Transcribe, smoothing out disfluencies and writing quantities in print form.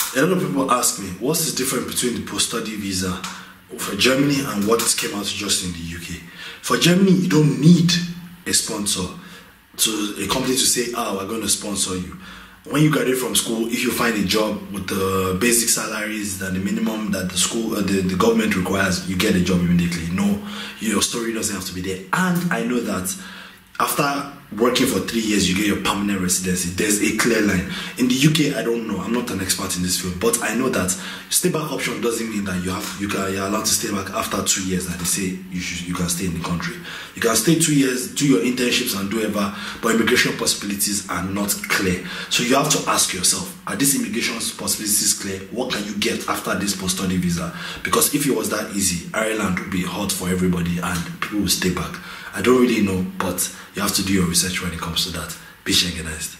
A lot of people ask me, what's the difference between the post-study visa for Germany and what came out just in the UK? For Germany, you don't need a sponsor, to a company to say, we're going to sponsor you. When you graduate from school, if you find a job with the basic salaries and the minimum that the school, the government requires, you get a job immediately. No, your story doesn't have to be there. And I know that after working for 3 years, you get your permanent residency. There's a clear line. In the UK, I don't know. I'm not an expert in this field, but I know that stay back option doesn't mean that you're allowed to stay back after 2 years. That they say you can stay in the country. You can stay 2 years, do your internships and do whatever, but immigration possibilities are not clear. So you have to ask yourself, are these immigration possibilities clear? What can you get after this post-study visa? Because if it was that easy, Ireland would be hot for everybody and people will stay back. I don't really know, but you have to do your research when it comes to that. Be Schengenized.